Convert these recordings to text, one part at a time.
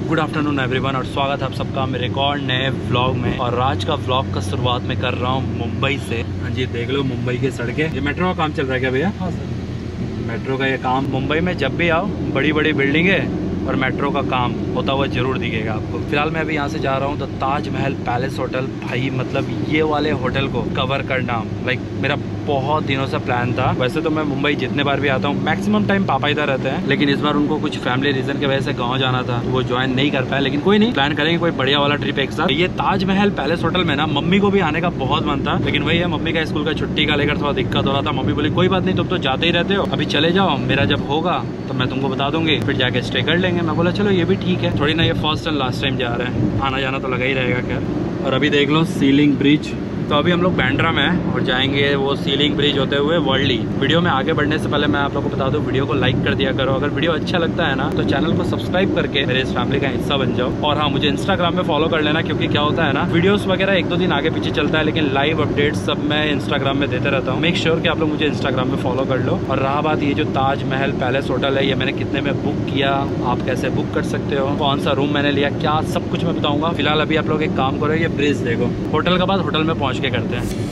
Good afternoon everyone और स्वागत है आप सबका मेरे एक और नए व्लॉग में। और आज का व्लॉग का शुरुआत में कर रहा हूँ मुंबई से। हाँ जी, देख लो मुंबई की सड़कें। ये मेट्रो का काम चल रहा है क्या भैया? हाँ सर, मेट्रो का ये काम मुंबई में जब भी आओ बड़ी बड़ी बिल्डिंगें और मेट्रो का काम होता हुआ जरूर दिखेगा आपको। फिलहाल मैं अभी यहाँ से जा रहा हूँ तो ताजमहल पैलेस होटल। भाई मतलब ये वाले होटल को कवर करना लाइक मेरा बहुत दिनों से प्लान था। वैसे तो मैं मुंबई जितने बार भी आता हूँ मैक्सिमम टाइम पापा इधर रहते हैं, लेकिन इस बार उनको कुछ फैमिली रीजन की वजह से गाँव जाना था, वो ज्वाइन नहीं कर पाया। लेकिन कोई नहीं, प्लान करेंगे कोई बढ़िया वाला ट्रिप एक साथ। ये ताजमहल पैलेस होटल में ना मम्मी को भी आने का बहुत मन था, लेकिन वही है मम्मी का स्कूल का छुट्टी का लेकर थोड़ा दिक्कत हो रहा था। मम्मी बोली कोई बात नहीं, तुम तो जाते ही रहते हो, अभी चले जाओ, मेरा जब होगा तो मैं तुमको बता दूंगी, फिर जाके स्टे कर लेंगे। मैं बोला चलो ये भी ठीक है, थोड़ी ना ये फर्स्ट एंड लास्ट टाइम जा रहे हैं, आना जाना तो लगा ही रहेगा खैर। और अभी देख लो सीलिंग ब्रिज। तो अभी हम लोग बैंड्रा में हैं और जाएंगे वो सीलिंग ब्रिज होते हुए वर्ली। वीडियो में आगे बढ़ने से पहले मैं आप लोगों को बता दूं, वीडियो को लाइक कर दिया करो। अगर वीडियो अच्छा लगता है ना तो चैनल को सब्सक्राइब करके मेरे इस फैमिली का हिस्सा बन जाओ। और हाँ, मुझे इंस्टाग्राम में फॉलो कर लेना, क्योंकि क्या होता है ना, वीडियोस वगैरह एक दो दिन आगे पीछे चलता है, लेकिन लाइव अपडेट्स सब मैं इंस्टाग्राम में देते रहता हूँ। मेक श्योर कि आप लोग मुझे इंस्टाग्राम में फॉलो कर लो। और रहा बात ये जो ताजमहल पैलेस होटल है, ये मैंने कितने में बुक किया, आप कैसे बुक कर सकते हो, कौन सा रूम मैंने लिया, क्या सब कुछ मैं बताऊंगा। फिलहाल अभी आप लोग एक काम करो, ये ब्रिज देखो। होटल का बाद होटल में पहुंच के करते हैं।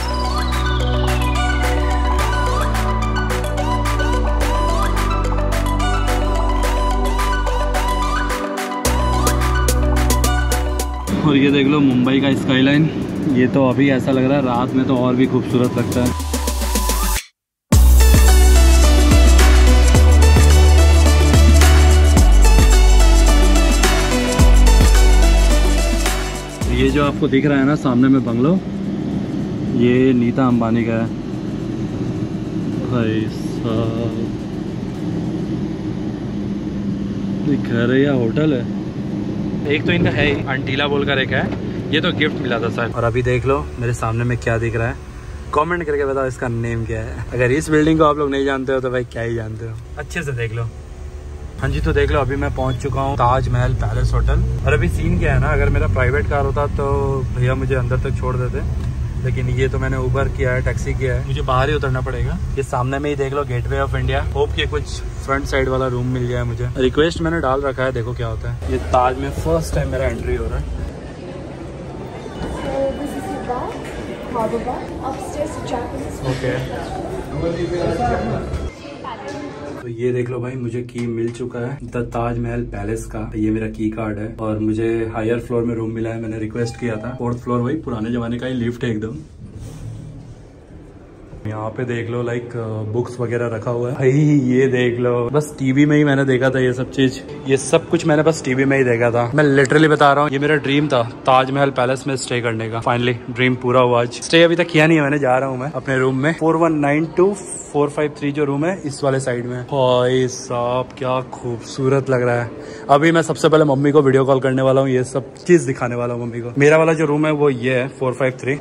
और ये देख लो मुंबई का स्काईलाइन। ये तो अभी ऐसा लग रहा है, रात में तो और भी खूबसूरत लगता है। ये जो आपको दिख रहा है ना सामने में बंगलो, ये नीता अंबानी का है। भाई साहब, ये घर है या होटल है? एक तो इनका है ही, अंटीला बोलकर एक है, ये तो गिफ्ट मिला था शायद। और अभी देख लो मेरे सामने में क्या दिख रहा है, कमेंट करके बताओ इसका नेम क्या है। अगर इस बिल्डिंग को आप लोग नहीं जानते हो तो भाई क्या ही जानते हो, अच्छे से देख लो। हाँ जी, तो देख लो अभी मैं पहुंच चुका हूँ ताजमहल पैलेस होटल। और अभी सीन क्या है ना, अगर मेरा प्राइवेट कार होता तो भैया मुझे अंदर तक छोड़ देते, लेकिन ये तो मैंने उबर किया है, टैक्सी किया है, मुझे बाहर ही उतरना पड़ेगा। ये सामने में ही देख लो गेटवे ऑफ इंडिया। होप कि कुछ फ्रंट साइड वाला रूम मिल जाए मुझे। रिक्वेस्ट मैंने डाल रखा है, देखो क्या होता है। ये ताज में फर्स्ट टाइम मेरा एंट्री हो रहा है। ओके, तो ये देख लो भाई, मुझे की मिल चुका है द ताजमहल पैलेस का। ये मेरा की कार्ड है और मुझे हायर फ्लोर में रूम मिला है। मैंने रिक्वेस्ट किया था, 4th फ्लोर, वही पुराने जमाने का ही लिफ्ट है एकदम। यहाँ पे देख लो लाइक बुक्स वगैरह रखा हुआ है। भाई ये देख लो, बस टीवी में ही मैंने देखा था ये सब चीज, ये सब कुछ मैंने बस टीवी में ही देखा था। मैं लिटरली बता रहा हूँ, ये मेरा ड्रीम था ताजमहल पैलेस में स्टे करने का। फाइनली ड्रीम पूरा हुआ। आज स्टे अभी तक किया नहीं है मैंने, जा रहा हूँ मैं अपने रूम में। 4192 453 जो रूम है इस वाले साइड में। भाई साहब क्या खूबसूरत लग रहा है। अभी मैं सबसे पहले मम्मी को वीडियो कॉल करने वाला हूँ, ये सब चीज दिखाने वाला हूँ मम्मी को। मेरा वाला जो रूम है वो ये है 453।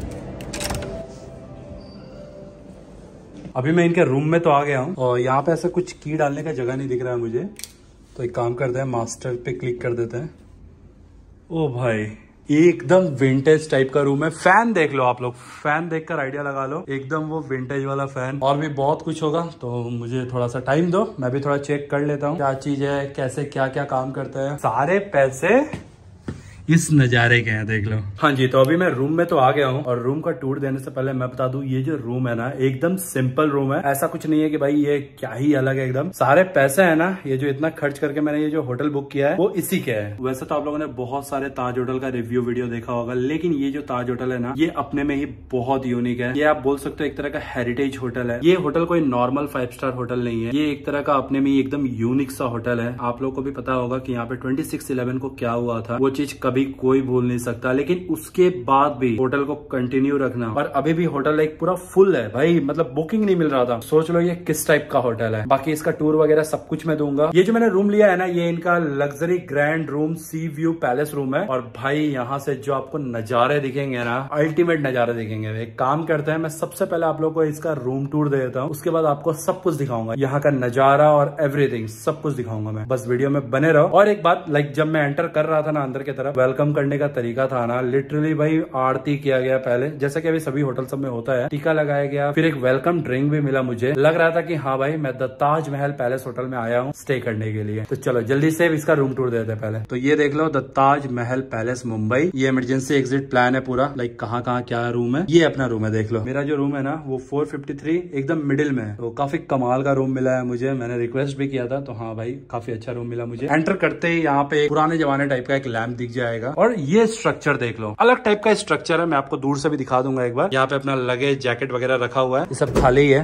अभी मैं इनके रूम में तो आ गया हूँ और यहाँ पे ऐसा कुछ की डालने का जगह नहीं दिख रहा है मुझे, तो एक काम करते हैं, मास्टर पे क्लिक कर देते हैं। ओ भाई, एकदम विंटेज टाइप का रूम है। फैन देख लो आप लोग, फैन देखकर आइडिया लगा लो, एकदम वो विंटेज वाला फैन। और भी बहुत कुछ होगा, तो मुझे थोड़ा सा टाइम दो, मैं भी थोड़ा चेक कर लेता हूँ क्या चीज है, कैसे क्या क्या काम करता है। सारे पैसे इस नजारे के हैं, देख लो। हाँ जी, तो अभी मैं रूम में तो आ गया हूँ और रूम का टूर देने से पहले मैं बता दूं, ये जो रूम है ना एकदम सिंपल रूम है। ऐसा कुछ नहीं है कि भाई ये क्या ही अलग है, एकदम सारे पैसे है ना, ये जो इतना खर्च करके मैंने ये जो होटल बुक किया है वो इसी के है। वैसे तो आप लोगों ने बहुत सारे ताज होटल का रिव्यू वीडियो देखा होगा, लेकिन ये जो ताज होटल है ना, ये अपने में ही बहुत यूनिक है। ये आप बोल सकते हो एक तरह का हेरिटेज होटल है। ये होटल कोई नॉर्मल 5 स्टार होटल नहीं है, ये एक तरह का अपने में एकदम यूनिक सा होटल है। आप लोग को भी पता होगा कि यहाँ पे 26/11 को क्या हुआ था, वो चीज कभी कोई भूल नहीं सकता। लेकिन उसके बाद भी होटल को कंटिन्यू रखना, और अभी भी होटल एक पूरा फुल है भाई, मतलब बुकिंग नहीं मिल रहा था। सोच लो ये किस टाइप का होटल है। बाकी इसका टूर वगैरह सब कुछ मैं दूंगा। ये जो मैंने रूम लिया है ना, ये इनका luxury grand room sea view palace room है। और भाई यहाँ से जो आपको नजारे दिखेंगे ना, अल्टीमेट नजारे दिखेंगे। एक काम करते हैं, मैं सबसे पहले आप लोग को इसका रूम टूर दे देता हूँ, उसके बाद आपको सब कुछ दिखाऊंगा, यहाँ का नजारा और एवरीथिंग सब कुछ दिखाऊंगा मैं। बस वीडियो में बने रहो। और एक बात, लाइक जब मैं एंटर कर रहा था ना अंदर की तरफ, वेलकम करने का तरीका था ना, लिटरली भाई आरती किया गया पहले, जैसे कि अभी सभी होटल सब में होता है, टीका लगाया गया, फिर एक वेलकम ड्रिंक भी मिला। मुझे लग रहा था कि हाँ भाई मैं the Taj Mahal palace hotel में आया हूँ स्टे करने के लिए। तो चलो जल्दी से इसका रूम टूर देते हैं पहले। तो ये देख लो द ताज महल पैलेस मुंबई। ये इमरजेंसी एग्जिट प्लान है पूरा, लाइक कहाँ कहाँ क्या रूम है। ये अपना रूम है, देख लो। मेरा जो रूम है ना वो 453 एकदम मिडिल में है, तो काफी कमाल का रूम मिला है मुझे। मैंने रिक्वेस्ट भी किया था, तो हाँ भाई काफी अच्छा रूम मिला मुझे। एंटर करते ही यहाँ पे पुराने जमाने टाइप का एक लैंप दिख जाएगा, और ये स्ट्रक्चर देख लो, अलग टाइप का स्ट्रक्चर है। मैं आपको दूर से भी दिखा दूंगा एक बार। यहाँ पे अपना लगेज जैकेट वगैरह रखा हुआ है, ये सब खाली है।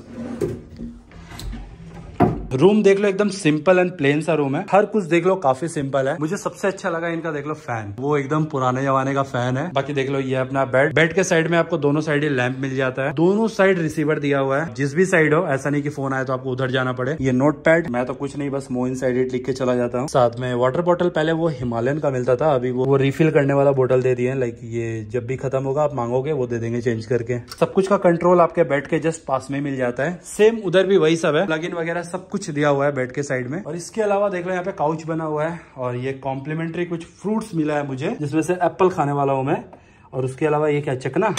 रूम देख लो एकदम सिंपल एंड प्लेन सा रूम है, हर कुछ देख लो काफी सिंपल है। मुझे सबसे अच्छा लगा इनका देख लो फैन, वो एकदम पुराने जमाने का फैन है। बाकी देख लो ये अपना बेड, बेड के साइड में आपको दोनों साइड ये लैंप मिल जाता है, दोनों साइड रिसीवर दिया हुआ है, जिस भी साइड हो, ऐसा नहीं कि फोन आए तो आपको उधर जाना पड़े। ये नोट पैड, मैं तो कुछ नहीं बस मो इनसाइड इट लिख के चला जाता हूँ। साथ में वाटर बॉटल, पहले वो हिमालयन का मिलता था, अभी वो रिफिल करने वाला बोतल दे दिए, लाइक ये जब भी खत्म होगा आप मांगोगे वो दे देंगे चेंज करके। सब कुछ का कंट्रोल आपके बेड के जस्ट पास में मिल जाता है, सेम उधर भी वही सब है, प्लग इन वगैरह सब कुछ दिया हुआ है बेड के साइड में। और इसके अलावा देख लो यहाँ पे काउच बना हुआ है, और ये कॉम्प्लीमेंट्री कुछ फ्रूट्स मिला है मुझे, जिसमें से एप्पल खाने वाला हूँ मैं। और उसके अलावा ये क्या, चकना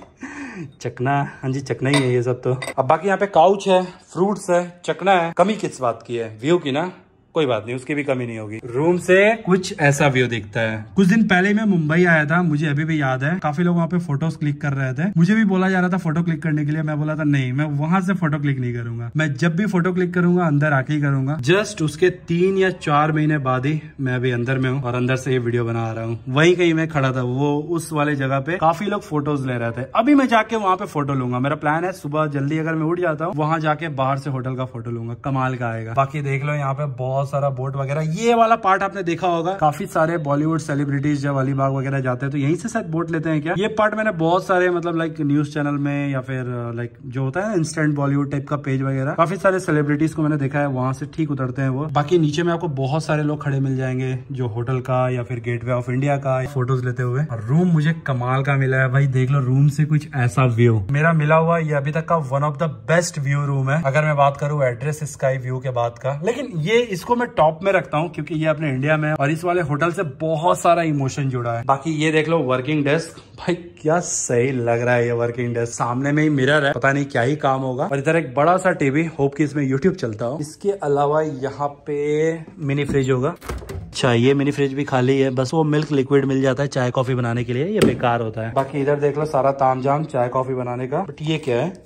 चकना, हाँ जी चकना ही है ये सब। तो अब बाकी यहाँ पे काउच है, फ्रूट्स है, चकना है। कमी किस बात की है, व्यू की ना, कोई बात नहीं, उसकी भी कमी नहीं होगी। रूम से कुछ ऐसा व्यू दिखता है। कुछ दिन पहले मैं मुंबई आया था, मुझे अभी भी याद है, काफी लोग वहाँ पे फोटोज क्लिक कर रहे थे। मुझे भी बोला जा रहा था फोटो क्लिक करने के लिए, मैं बोला था नहीं, मैं वहां से फोटो क्लिक नहीं करूंगा, मैं जब भी फोटो क्लिक करूंगा अंदर आके ही करूंगा। जस्ट उसके 3 या 4 महीने बाद ही मैं अभी अंदर में हूँ, और अंदर से ये वीडियो बना रहा हूँ। वही कहीं मैं खड़ा था, वो उस वाले जगह पे काफी लोग फोटोज ले रहे थे। अभी मैं जाके वहाँ पे फोटो लूंगा, मेरा प्लान है सुबह जल्दी अगर मैं उठ जाता हूँ, वहां जाके बाहर से होटल का फोटो लूंगा, कमाल का आएगा। बाकी देख लो यहाँ पे बहुत सारा बोट वगैरह, ये वाला पार्ट आपने देखा होगा, काफी सारे बॉलीवुड सेलिब्रिटीज जब अलीबाग वगैरह जाते हैं तो यहीं से शायद बोट लेते हैं क्या। ये पार्ट मैंने बहुत सारे मतलब लाइक न्यूज चैनल में, या फिर लाइक जो होता है इंस्टेंट बॉलीवुड टाइप का पेज वगैरह, काफी सारे सेलिब्रिटीज को मैंने देखा है वहां से ठीक उतरते हैं वो। बाकी नीचे में आपको बहुत सारे लोग खड़े मिल जाएंगे जो होटल का या फिर गेटवे ऑफ इंडिया का फोटोज लेते हुए। और रूम मुझे कमाल का मिला है भाई, देख लो रूम से कुछ ऐसा व्यू मेरा मिला हुआ, ये अभी तक का one of the best view room है, अगर मैं बात करूँ एड्रेस स्काई व्यू के बाद का। लेकिन ये इसको मैं टॉप में रखता हूँ क्योंकि ये अपने इंडिया में, और इस वाले होटल से बहुत सारा इमोशन जुड़ा है। बाकी ये देख लो वर्किंग डेस्क, भाई क्या सही लग रहा है ये वर्किंग डेस्क। सामने में ही मिरर है, पता नहीं क्या ही काम होगा, और इधर एक बड़ा सा टीवी, होप कि इसमें यूट्यूब चलता हो। इसके अलावा यहाँ पे मिनी फ्रिज होगा। अच्छा ये मिनी फ्रिज भी खाली है, बस वो मिल्क लिक्विड मिल जाता है चाय कॉफी बनाने के लिए, ये बेकार होता है। बाकी इधर देख लो सारा तामझाम चाय कॉफी बनाने का। बट ये क्या है,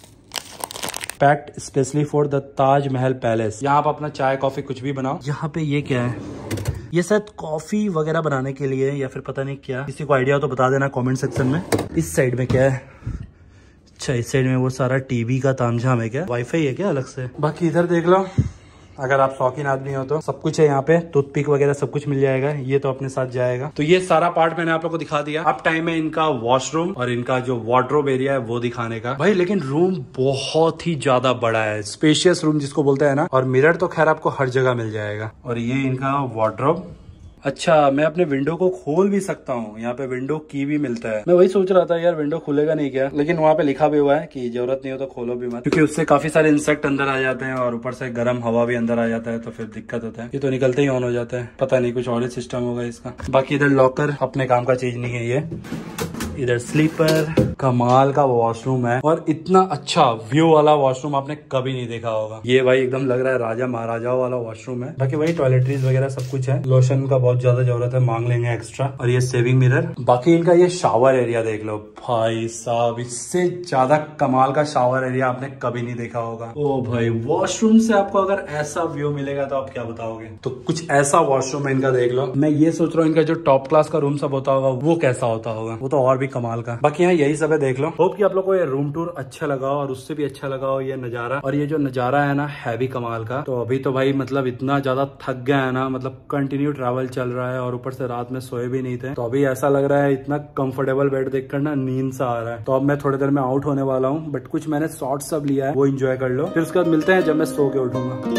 packed specially for the Taj Mahal palace, यहाँ आप अपना चाय कॉफी कुछ भी बनाओ। यहाँ पे ये क्या है, ये शायद कॉफी वगैरह बनाने के लिए या फिर पता नहीं क्या, किसी को आइडिया हो तो बता देना कमेंट सेक्शन में। इस साइड में क्या है, अच्छा इस साइड में वो सारा टीवी का तामझाम है क्या, वाईफाई है क्या अलग से। बाकी इधर देख लो, अगर आप शौकीन आदमी हो तो सब कुछ है यहाँ पे, टूथपिक वगैरह सब कुछ मिल जाएगा, ये तो अपने साथ जाएगा। तो ये सारा पार्ट मैंने आप लोग को दिखा दिया। अब टाइम है इनका वॉशरूम और इनका जो वार्डरोब एरिया है वो दिखाने का। भाई लेकिन रूम बहुत ही ज्यादा बड़ा है, स्पेशियस रूम जिसको बोलते हैं ना, और मिरर तो खैर आपको हर जगह मिल जाएगा। और ये इनका वार्डरोब, अच्छा मैं अपने विंडो को खोल भी सकता हूँ, यहाँ पे विंडो की भी मिलता है। मैं वही सोच रहा था यार विंडो खुलेगा नहीं क्या, लेकिन वहाँ पे लिखा भी हुआ है कि जरूरत नहीं हो तो खोलो भी मत, क्योंकि उससे काफी सारे इंसेक्ट अंदर आ जाते हैं और ऊपर से गर्म हवा भी अंदर आ जाता है, तो फिर दिक्कत होता है। ये तो निकलते ही ऑन हो जाता है, पता नहीं कुछ और ही सिस्टम होगा इसका। बाकी इधर लॉकर अपने काम का चीज नहीं है ये। इधर स्लीपर, कमाल का वॉशरूम है, और इतना अच्छा व्यू वाला वॉशरूम आपने कभी नहीं देखा होगा। ये भाई एकदम लग रहा है राजा महाराजाओं वाला वॉशरूम है। बाकी वही टॉयलेटरीज वगैरह सब कुछ है, लोशन का बहुत ज्यादा जरूरत है, मांग लेंगे एक्स्ट्रा। और ये सेविंग मिरर। बाकी इनका ये शावर एरिया देख लो भाई साहब, इससे ज्यादा कमाल का शावर एरिया आपने कभी नहीं देखा होगा। ओ भाई वॉशरूम से आपको अगर ऐसा व्यू मिलेगा तो आप क्या बताओगे। तो कुछ ऐसा वॉशरूम है इनका, देख लो। मैं ये सोच रहा हूँ इनका जो टॉप क्लास का रूम सब होता होगा वो कैसा होता होगा, वो तो और भी कमाल का। बाकी यहाँ यही सब है, देख लो। होप कि आप लोग को ये रूम टूर अच्छा लगा हो, और उससे भी अच्छा लगा हो ये नजारा। और ये जो नजारा है ना है भी कमाल का। तो अभी तो भाई मतलब इतना ज्यादा थक गया है ना, मतलब कंटिन्यू ट्रैवल चल रहा है, और ऊपर से रात में सोए भी नहीं थे, तो अभी ऐसा लग रहा है इतना कंफर्टेबल बेड देखकर ना नींद सा आ रहा है। तो अब मैं थोड़ी देर में आउट होने वाला हूँ, बट कुछ मैंने शॉर्ट्स सब लिया है, वो एंजॉय कर लो। फिर उसके बाद मिलते हैं जब मैं सो के उठूंगा।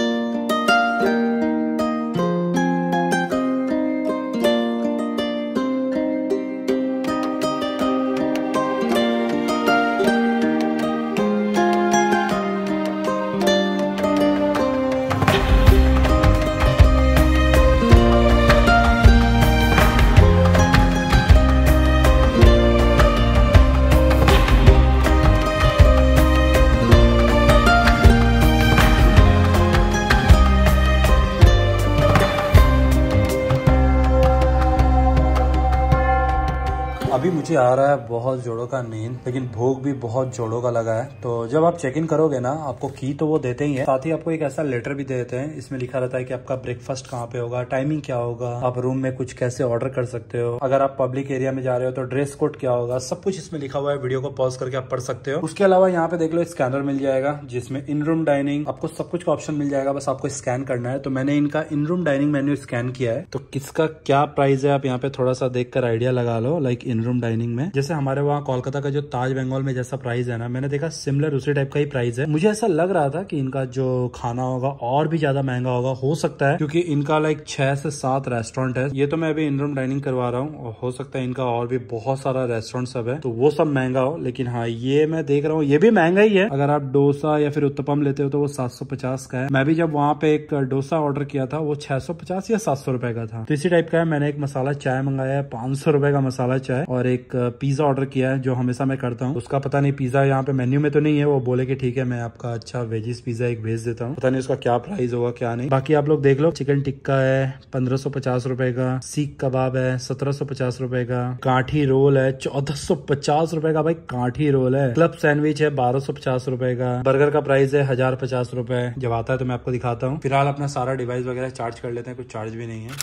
अभी मुझे आ रहा है बहुत जोड़ों का नींद, लेकिन भूख भी बहुत जोड़ों का लगा है। तो जब आप चेक इन करोगे ना, आपको की तो वो देते ही है, साथ ही आपको एक ऐसा लेटर भी दे देते हैं। इसमें लिखा रहता है कि आपका ब्रेकफास्ट कहाँ पे होगा, टाइमिंग क्या होगा, आप रूम में कुछ कैसे ऑर्डर कर सकते हो, अगर आप पब्लिक एरिया में जा रहे हो तो ड्रेस कोड क्या होगा, सब कुछ इसमें लिखा हुआ है। वीडियो को पॉज करके आप पढ़ सकते हो। उसके अलावा यहाँ पे देख लो स्कैनर मिल जाएगा, जिसमें इन रूम डाइनिंग, आपको सब कुछ का ऑप्शन मिल जाएगा, बस आपको स्कैन करना है। तो मैंने इनका in room dining menu scan किया है। तो किसका क्या प्राइस है आप यहाँ पे थोड़ा सा देखकर आइडिया लगा लो। लाइक इन रूम डाइनिंग में जैसे हमारे वहाँ कोलकाता का जो ताज बंगाल में जैसा प्राइस है ना, मैंने देखा सिमिलर उसी टाइप का ही प्राइस है। मुझे ऐसा लग रहा था कि इनका जो खाना होगा और भी ज्यादा महंगा होगा, हो सकता है, क्योंकि इनका लाइक 6 से 7 रेस्टोरेंट है। ये तो मैं अभी इन रूम डाइनिंग करवा रहा हूँ, और हो सकता है इनका और भी बहुत सारा रेस्टोरेंट सब है, तो वो सब महंगा हो। लेकिन हाँ, ये मैं देख रहा हूँ ये भी महंगा ही है। अगर आप डोसा या फिर उत्तपम लेते हो तो वो 750 का है। मैं भी जब वहाँ पे एक डोसा ऑर्डर किया था वो 650 या 700 रुपए का था। तो इसी टाइप का है। मैंने एक मसाला चाय मंगाया है, 500 रुपए का मसाला चाय, और एक पिज्जा ऑर्डर किया है जो हमेशा मैं करता हूँ। उसका पता नहीं, पिज्जा यहाँ पे मेन्यू में तो नहीं है। वो बोले कि ठीक है मैं आपका अच्छा वेजिस पिज्जा एक भेज देता हूँ, पता नहीं उसका क्या प्राइस होगा क्या नहीं। बाकी आप लोग देख लो, चिकन टिक्का है 1550 रुपए का, सीख कबाब है 1750 रुपए का, काठी रोल है 1450 रुपए का। भाई काठी रोल है। क्लब सैंडविच है 1250 रुपए का। बर्गर का प्राइस है 1050 रुपए। जब आता है तो मैं आपको दिखाता हूँ। फिलहाल अपना सारा डिवाइस वगैरह चार्ज कर लेते हैं, कुछ चार्ज भी नहीं है।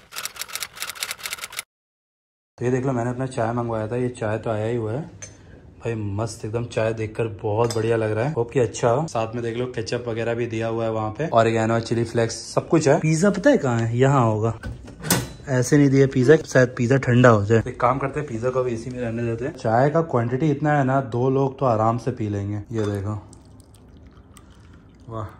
तो ये देख लो, मैंने अपना चाय मंगवाया था, ये चाय तो आया ही हुआ है भाई। मस्त एकदम चाय, देखकर बहुत बढ़िया लग रहा है। होप कि अच्छा हो। साथ में देख लो केचप वगैरह भी दिया हुआ है वहाँ पे, ऑरिगेनो, चिली फ्लेक्स, सब कुछ है। पिज्जा पता है कहाँ है? यहाँ होगा। ऐसे नहीं दिया पिज्जा, शायद पिज्जा ठंडा हो जाए। एक काम करते हैं, पिज्जा को भी इसी में रहने देते हैं। चाय का क्वांटिटी इतना है ना, 2 लोग तो आराम से पी लेंगे। ये देखो, वाह,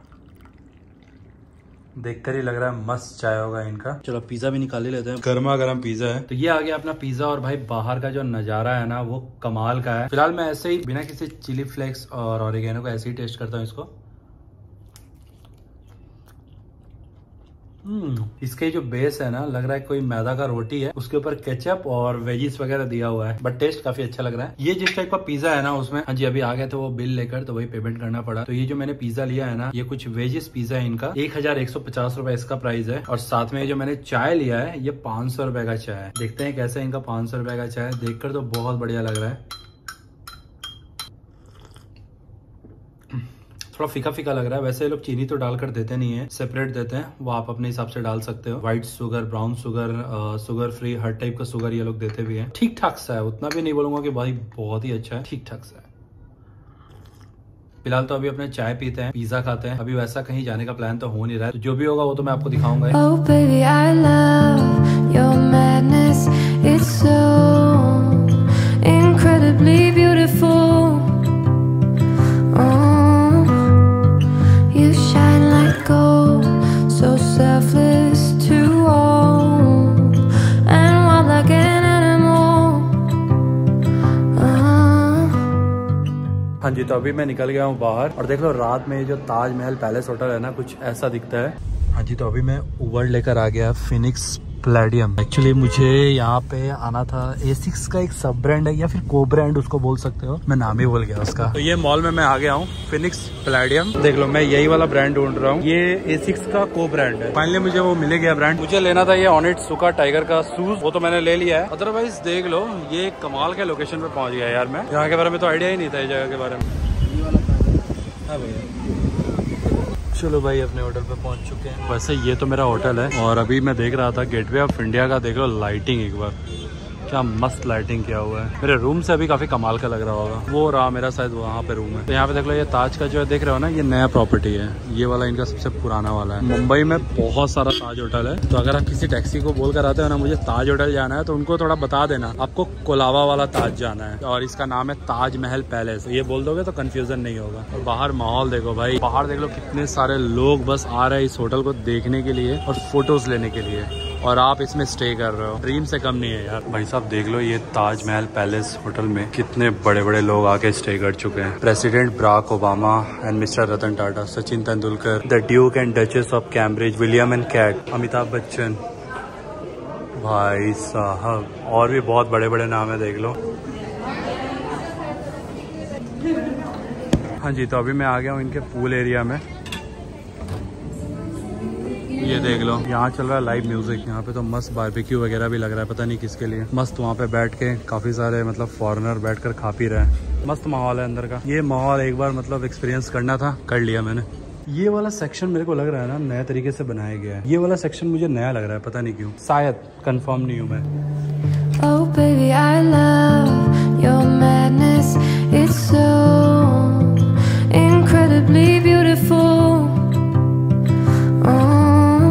देखकर ही लग रहा है मस्त चाय होगा इनका। चलो पिज्जा भी निकाल ही लेते हैं। गर्मा गर्म पिज्जा है। तो ये आ गया अपना पिज्जा, और भाई बाहर का जो नजारा है ना वो कमाल का है। फिलहाल मैं ऐसे ही बिना किसी चिली फ्लेक्स और ऑरिगेनो को ऐसे ही टेस्ट करता हूँ इसको। इसके जो बेस है ना, लग रहा है कोई मैदा का रोटी है, उसके ऊपर केचप और वेजिस वगैरह दिया हुआ है, बट टेस्ट काफी अच्छा लग रहा है। ये जिस टाइप का पिज्जा है ना उसमें, हाँ जी, अभी आ गए थे वो बिल लेकर, तो वही पेमेंट करना पड़ा। तो ये जो मैंने पिज्जा लिया है ना, ये कुछ वेजिस पिज्जा है इनका, 1150 रुपए इसका प्राइस है। और साथ में जो मैंने चाय लिया है, ये 500 रुपए का चाय है। देखते हैं कैसा इनका 500 रुपए का चाय, देखकर तो बहुत बढ़िया लग रहा है। थोड़ा फीका फीका लग रहा है। वैसे ये लोग चीनी तो डालकर देते नहीं है, सेपरेट देते हैं, वो आप अपने हिसाब से डाल सकते हो। White sugar, brown sugar, sugar free, हर टाइप का शुगर ये लोग देते भी हैं। ठीक ठाक सा है, उतना भी नहीं बोलूंगा कि भाई बहुत ही अच्छा है, ठीक ठाक सा है। फिलहाल तो अभी अपने चाय पीते हैं, पिज्जा खाते हैं। अभी वैसा कहीं जाने का प्लान तो हो नहीं रहा है, तो जो भी होगा वो तो मैं आपको दिखाऊंगा। Oh baby, I love your madness. It's so incredibly beautiful. Selfless to all and wild like an animal. हाँ जी, तो अभी मैं निकल गया हूँ बाहर, और देख लो रात में जो ताजमहल पैलेस होटल है ना, कुछ ऐसा दिखता है। हाँ जी, तो अभी मैं उबर लेकर आ गया फिनिक्स प्लेडियम। एक्चुअली मुझे यहाँ पे आना था। A6 का एक सब ब्रांड है या फिर को ब्रांड उसको बोल सकते हो, मैं नाम ही भूल गया उसका। तो ये मॉल में मैं आ गया हूँ, फिनिक्स प्लेडियम। देख लो, मैं यही वाला ब्रांड ढूंढ रहा हूँ। ये A6 का को ब्रांड है। फाइनली मुझे वो मिल गया ब्रांड। मुझे लेना था ये ऑनिट्सुका टाइगर का शूज, वो तो मैंने ले लिया है। अदरवाइज देख लो, ये कमाल के लोकेशन पे पहुंच गया यार। मैं यहाँ के बारे में तो आइडिया ही नहीं था, इस जगह के बारे में। हाँ भैया, चलो भाई अपने होटल पे पहुंच चुके हैं। वैसे ये तो मेरा होटल है, और अभी मैं देख रहा था गेटवे ऑफ इंडिया का। देख लो लाइटिंग एक बार, क्या मस्त लाइटिंग किया हुआ है। मेरे रूम से अभी काफी कमाल का लग रहा होगा। वो रहा मेरा शायद वहाँ पे रूम है। तो यहाँ पे देख लो, ये ताज का जो है देख रहे हो ना, ये नया प्रॉपर्टी है। ये वाला इनका सबसे पुराना वाला है। मुंबई में बहुत सारा ताज होटल है, तो अगर आप किसी टैक्सी को बोल कर आते हो ना मुझे ताज होटल जाना है, तो उनको थोड़ा बता देना आपको कोलाबा वाला ताज जाना है, और इसका नाम है ताजमहल पैलेस। ये बोल दोगे तो कंफ्यूजन नहीं होगा। और बाहर माहौल देखो भाई, बाहर देख लो कितने सारे लोग बस आ रहे हैं इस होटल को देखने के लिए और फोटोज लेने के लिए, और आप इसमें स्टे कर रहे हो। ड्रीम से कम नहीं है यार। भाई साहब देख लो, ये ताजमहल पैलेस होटल में कितने बड़े बड़े लोग आके स्टे कर चुके हैं। President Barack Obama and mister Ratan Tata, Sachin Tendulkar, the duke and duchess of Cambridge, William and Kate, Amitabh Bachchan, भाई साहब, और भी बहुत बड़े बड़े नाम है, देख लो। हाँ जी, तो अभी मैं आ गया हूँ इनके पूल एरिया में। ये देख लो, यहाँ चल रहा है लाइव म्यूजिक। यहाँ पे तो मस्त बारबेक्यू वगैरह भी लग रहा है, पता नहीं किसके लिए। मस्त वहाँ पे बैठ के काफी सारे मतलब फॉरेनर बैठकर खा पी रहे हैं। मस्त माहौल है अंदर का। ये माहौल एक बार मतलब एक्सपीरियंस करना था, कर लिया मैंने। ये वाला सेक्शन मेरे को लग रहा है ना नया तरीके से बनाया गया है। ये वाला सेक्शन मुझे नया लग रहा है, पता नहीं क्यों, शायद कंफर्म नहीं हूँ मैं। Oh baby, I love your madness. It's so incredibly beautiful. Oh,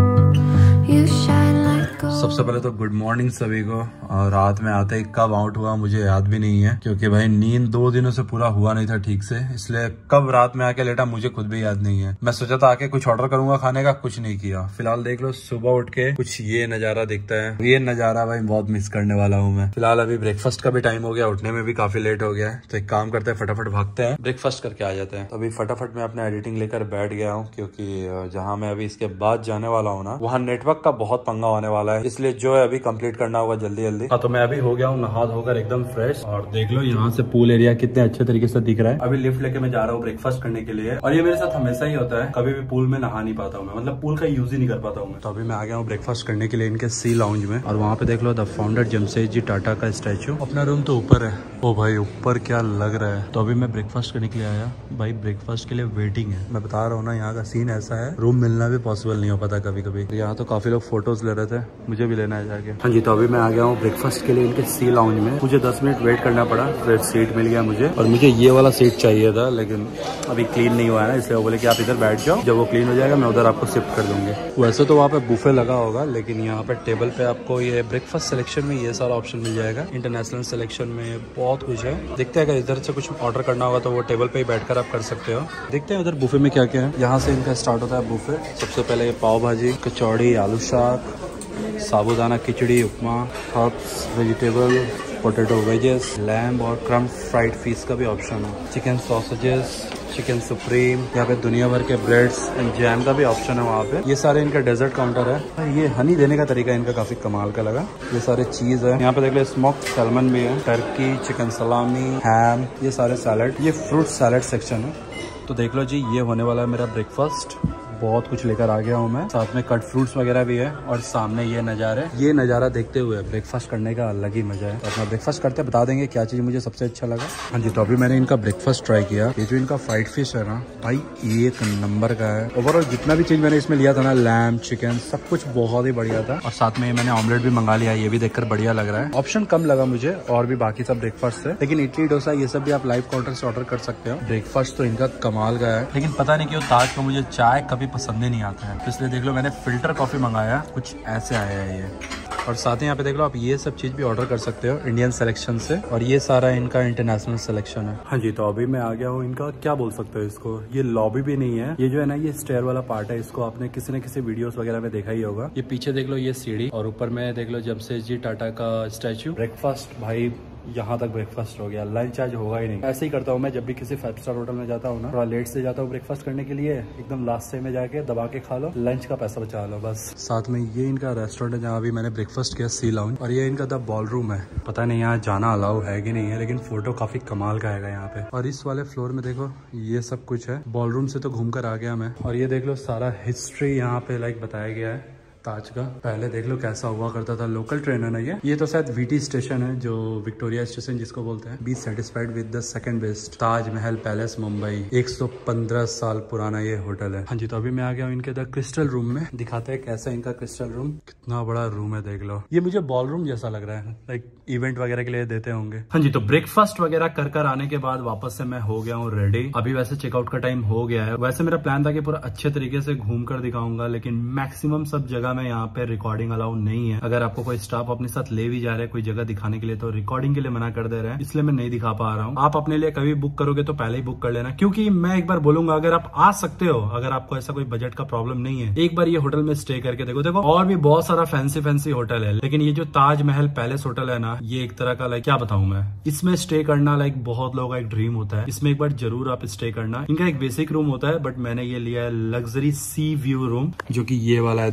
you shine like gold. सबसे पहले तो गुड मॉर्निंग सभी को। और रात में आते ही कब आउट हुआ मुझे याद भी नहीं है, क्योंकि भाई नींद 2 दिनों से पूरा हुआ नहीं था ठीक से, इसलिए कब रात में आके लेटा मुझे खुद भी याद नहीं है। मैं सोचा था आके कुछ ऑर्डर करूंगा खाने का, कुछ नहीं किया। फिलहाल देख लो सुबह उठ के कुछ ये नजारा दिखता है। ये नजारा भाई बहुत मिस करने वाला हूँ मैं। फिलहाल अभी ब्रेकफास्ट का भी टाइम हो गया, उठने में भी काफी लेट हो गया है, तो एक काम करते हैं फटाफट भागते हैं, ब्रेकफास्ट करके आ जाते हैं। तो अभी फटाफट मैं अपना एडिटिंग लेकर बैठ गया हूँ, क्योंकि जहाँ मैं अभी इसके बाद जाने वाला हूँ ना, वहाँ नेटवर्क का बहुत पंगा होने वाला है, इसलिए जो है अभी कंप्लीट करना होगा जल्दी जल्दी। हाँ, तो मैं अभी हो गया हूँ नहा धोकर एकदम फ्रेश। और देख लो यहाँ से पूल एरिया कितने अच्छे तरीके से दिख रहा है। अभी लिफ्ट लेके मैं जा रहा हूँ ब्रेकफास्ट करने के लिए, और ये मेरे साथ हमेशा ही होता है, कभी भी पूल में नहा नहीं पाता हूँ मैं, मतलब पूल का यूज ही नहीं कर पाता हूँ मैं। तो अभी मैं आ गया हूँ ब्रेकफास्ट करने के लिए इनके सी लाउंज में, और वहाँ पे देख लो द फाउंडर जमशेदजी टाटा का स्टैचू। अपना रूम तो ऊपर है। ओ भाई ऊपर क्या लग रहा है। तो अभी मैं ब्रेकफास्ट करने के लिए आया भाई, ब्रेकफास्ट के लिए वेटिंग है। मैं बता रहा हूँ ना, यहाँ का सीन ऐसा है, रूम मिलना भी पॉसिबल नहीं हो पाता कभी कभी। यहाँ तो काफी लोग फोटोज ले रहे थे, मुझे भी लेना है जाके। हाँ जी, तो अभी मैं आ गया हूँ ब्रेकफास्ट के लिए इनके सी लाउंज में। मुझे 10 मिनट वेट करना पड़ा, फिर सीट मिल गया मुझे, और मुझे ये वाला सीट चाहिए था, लेकिन अभी क्लीन नहीं हुआ है ना, इसलिए वो बोले कि आप इधर बैठ जाओ, जब वो क्लीन हो जाएगा मैं उधर आपको शिफ्ट कर दूंगी। वैसे तो वहाँ पे बुफे लगा होगा, लेकिन यहाँ पे टेबल पे आपको ये ब्रेकफास्ट सिलेक्शन में ये सारा ऑप्शन मिल जाएगा। इंटरनेशनल सिलेक्शन में बहुत कुछ है। देखते हैं अगर इधर से कुछ ऑर्डर करना होगा तो वो टेबल पे ही बैठकर आप कर सकते हो। देखते हैं उधर बुफे में क्या क्या है। यहाँ से इनका स्टार्ट होता है बुफे। सबसे पहले पाव भाजी, kachori, aloo shaak, sabudana khichdi, upma, herbs, vegetable, potato wedges, lamb और क्रम्ब फ्राइड फिश का भी ऑप्शन है। चिकन सॉसेजेस, चिकन सुप्रीम, यहाँ पे दुनिया भर के ब्रेड्स एंड जैम का भी ऑप्शन है वहाँ पे। ये सारे इनका डेजर्ट काउंटर है। ये हनी देने का तरीका इनका काफी कमाल का लगा। ये सारे चीज है यहाँ पे, देख लो स्मोक्ड सैल्मन भी है, टर्की, चिकन सलामी, हैम, ये सारे सैलड। ये फ्रूट सैलड सेक्शन है। तो देख लो जी, ये होने वाला है मेरा ब्रेकफास्ट। बहुत कुछ लेकर आ गया हूँ मैं, साथ में कट फ्रूट्स वगैरह भी है, और सामने ये नज़ारा देखते हुए ब्रेकफास्ट करने का अलग ही मजा है। तो अपना ब्रेकफास्ट करते बता देंगे क्या चीज़ मुझे सबसे अच्छा लगा। हाँ जी, तो अभी मैंने इनका ब्रेकफास्ट ट्राई किया। ये जो इनका फ्राइड फिश है ना भाई, एक नंबर का है। ओवरऑल जितना भी चीज़ मैंने इसमें लिया था ना, लैम्ब, चिकन, सब कुछ बहुत ही बढ़िया था। और साथ में मैंने ऑमलेट भी मंगा लिया, ये भी देखकर बढ़िया लग रहा है। ऑप्शन कम लगा मुझे और भी बाकी सब ब्रेकफास्ट से, लेकिन इडली डोसा ये सब भी आप लाइव काउंटर से ऑर्डर कर सकते हो। ब्रेकफास्ट तो इनका कमाल का है, लेकिन पता नहीं क्यों ताज को मुझे चाय कभी पसंद ही नहीं आता है, इसलिए देख लो मैंने फिल्टर कॉफी मंगाया, कुछ ऐसे आया है ये। और साथ ही यहाँ पे देख लो आप ये सब चीज भी ऑर्डर कर सकते हो इंडियन सिलेक्शन से, और ये सारा इनका इंटरनेशनल सिलेक्शन है। हाँ जी, तो अभी मैं आ गया हूँ इनका, क्या बोल सकते हो इसको, ये लॉबी भी नहीं है, ये जो है ना ये स्टेयर वाला पार्ट है। इसको आपने किसी न किसी वीडियोस वगैरह में देखा ही होगा। ये पीछे देख लो ये सीढ़ी, और ऊपर में देख लो जमशेदजी टाटा का स्टैचू। ब्रेकफास्ट भाई यहाँ तक ब्रेकफास्ट हो गया, लंच आज होगा ही नहीं। ऐसे ही करता हूँ मैं जब भी किसी 5 स्टार होटल में जाता हूँ ना, थोड़ा लेट से जाता हूँ ब्रेकफास्ट करने के लिए, एकदम लास्ट से में जाके दबा के खा लो, लंच का पैसा बचा लो बस। साथ में ये इनका रेस्टोरेंट है जहाँ भी मैंने ब्रेकफास्ट किया, सी लाउंज, और ये इनका द बॉल रूम है। पता नहीं यहाँ जाना अलाउ है कि नहीं है, लेकिन फोटो काफी कमाल का है यहाँ पे। और इस वाले फ्लोर में देखो ये सब कुछ है। बॉल रूम से तो घूम कर आ गया मैं, और ये देख लो सारा हिस्ट्री यहाँ पे लाइक बताया गया है ताज का। पहले देख लो कैसा हुआ करता था। लोकल ट्रेन है ना ये तो शायद वीटी स्टेशन है, जो विक्टोरिया स्टेशन जिसको बोलते हैं। Be satisfied with the second best Taj Mahal palace Mumbai. 115 साल पुराना ये होटल है। हाँ जी, तो अभी मैं आ गया हूँ इनके द क्रिस्टल रूम में। दिखाते हैं कैसा इनका क्रिस्टल रूम, कितना बड़ा रूम है देख लो। ये मुझे बॉल रूम जैसा लग रहा है, लाइक इवेंट वगैरह के लिए देते होंगे। हाँ जी, तो ब्रेकफास्ट वगैरह कर आने के बाद वापस से मैं हो गया हूँ रेडी। अभी वैसे चेकआउट का टाइम हो गया है। वैसे मेरा प्लान था कि पूरा अच्छे तरीके से घूम कर दिखाऊंगा, लेकिन मैक्सिमम सब जगह में यहाँ पे रिकॉर्डिंग अलाउ नहीं है। अगर आपको कोई स्टाफ अपने साथ ले भी जा रहा है कोई जगह दिखाने के लिए, तो रिकॉर्डिंग के लिए मना कर दे रहे हैं, इसलिए मैं नहीं दिखा पा रहा हूँ। आप अपने लिए कभी बुक करोगे तो पहले ही बुक कर लेना, क्योंकि मैं एक बार बोलूंगा अगर आप आ सकते हो, अगर आपको ऐसा कोई बजट का प्रॉब्लम नहीं है, एक बार ये होटल में स्टे करके देखो। और भी बहुत सारा फैंसी होटल है, लेकिन ये जो ताज महल पैलेस होटल है ना, ये एक तरह का लाइक क्या बताऊं मैं, इसमें स्टे करना लाइक बहुत लोगों का एक ड्रीम होता है। इसमें एक बार जरूर आप स्टे करना। इनका एक बेसिक रूम होता है, बट मैंने ये लिया है लग्जरी सी व्यू रूम, जो कि ये वाला है देख लो।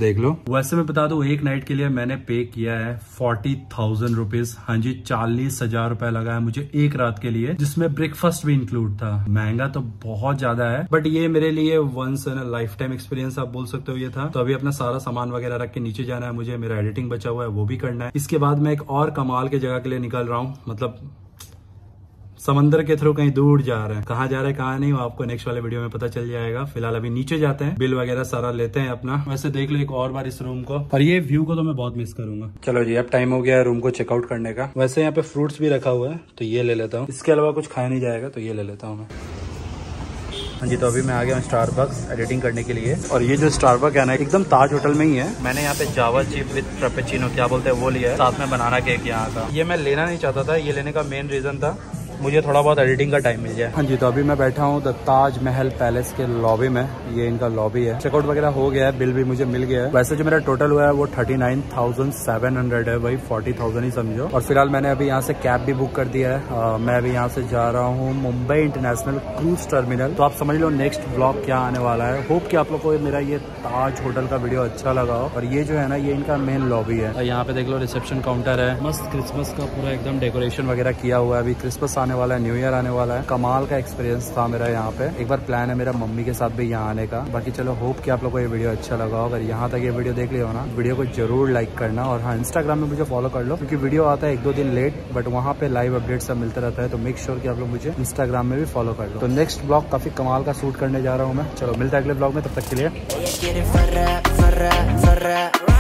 वैसे मैं बता दूं, एक नाइट के लिए मैंने पे किया है 40,000 रुपीज। हाँ जी, 40,000 रुपए लगा है मुझे एक रात के लिए, जिसमें ब्रेकफास्ट भी इंक्लूड था। महंगा तो बहुत ज्यादा है, बट ये मेरे लिए once in a lifetime experience आप बोल सकते हो ये था। तो अभी अपना सारा सामान वगैरह रख के नीचे जाना है मुझे, मेरा एडिटिंग बचा हुआ है वो भी करना है। इसके बाद मैं एक और कमाल की जगह के लिए निकल रहा हूँ, मतलब समंदर के थ्रू कहीं दूर जा रहे हैं। कहाँ जा रहे हैं कहाँ नहीं, वो आपको नेक्स्ट वाले वीडियो में पता चल जाएगा। फिलहाल अभी नीचे जाते हैं, बिल वगैरह सारा लेते हैं अपना। वैसे देख लो एक और बार इस रूम को, और ये व्यू को तो मैं बहुत मिस करूंगा। चलो जी, अब टाइम हो गया है रूम को चेकआउट करने का। वैसे यहाँ पे फ्रूट्स भी रखा हुआ है तो ये ले लेता हूँ, इसके अलावा कुछ खाया नहीं जाएगा तो ये ले लेता हूँ मैं। हाँ जी, तो अभी मैं आ गया हूँ स्टारबक्स एडिटिंग करने के लिए। और ये जो स्टारबक्स है ना, एकदम ताज होटल में ही है। मैंने यहाँ पे जावा चिप विद फ्रापेचिनो, क्या बोलते हैं वो लिया है, साथ में बनाना केक यहाँ का। ये मैं लेना नहीं चाहता था, ये लेने का मेन रीजन था मुझे थोड़ा बहुत एडिटिंग का टाइम मिल जाए। हाँ जी, तो अभी मैं बैठा हूँ द ताज महल पैलेस के लॉबी में। ये इनका लॉबी है, चेकआउट वगैरह हो गया है, बिल भी मुझे मिल गया है। वैसे जो मेरा टोटल हुआ है वो 39,700 है, वही 40,000 ही समझो। और फिलहाल मैंने अभी यहाँ से कैब भी बुक कर दिया है। मैं अभी यहाँ से जा रहा हूँ मुंबई इंटरनेशनल क्रूज टर्मिनल। तो आप समझ लो नेक्स्ट ब्लॉग क्या आने वाला है। होप कि आप लोग को मेरा ये ताज होटल का वीडियो अच्छा लगा हो। और ये जो है ना, ये इनका मेन लॉबी है। यहाँ पे देख लो रिसेप्शन काउंटर है, मस्त क्रिसमस का पूरा एकदम डेकोरेशन वगैरह किया हुआ है। अभी क्रिसमस आने वाला है, न्यू ईयर आने वाला है। कमाल का एक्सपीरियंस था मेरा यहाँ पे। एक बार प्लान है मेरा मम्मी के साथ भी यहाँ आने का। बाकी चलो, होप कि आप लोगों को ये वीडियो अच्छा लगा हो। अगर यहाँ तक ये वीडियो देख लिया हो ना, वीडियो को जरूर लाइक करना। और हाँ, इंस्टाग्राम में मुझे फॉलो कर लो, क्योंकि वीडियो आता है 1-2 दिन लेट, बट वहाँ पे लाइव अपडेट सब मिलता रहता है। तो मेक श्योर कि आप लोग मुझे इंस्टाग्राम में भी फॉलो कर लो। तो नेक्स्ट ब्लॉग काफी कमाल का शूट करने जा रहा हूँ मैं। चलो मिलता है अगले ब्लॉग में, तब तक के लिए।